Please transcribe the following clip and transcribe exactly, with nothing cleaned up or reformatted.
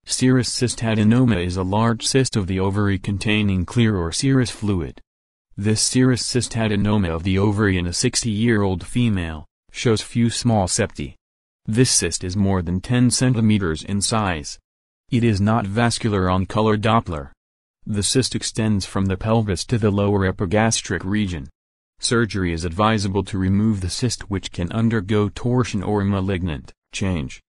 Serous cystadenoma is a large cyst of the ovary containing clear or serous fluid. This serous cystadenoma of the ovary in a sixty-year-old female shows few small septi. This cyst is more than ten centimeters in size. It is not vascular on color Doppler. The cyst extends from the pelvis to the lower epigastric region. Surgery is advisable to remove the cyst, which can undergo torsion or malignant change.